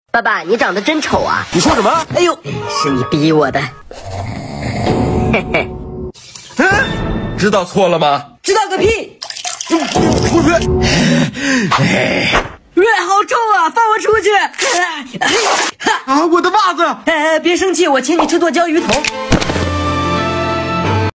爸爸，你长得真丑啊！ 你说什么？ 哎呦，是你逼我的。嘿嘿， 知道错了吗？ 知道个屁！ 出去！ 好臭啊！放我出去！ 啊，我的袜子！ 别生气，我请你吃剁椒鱼头。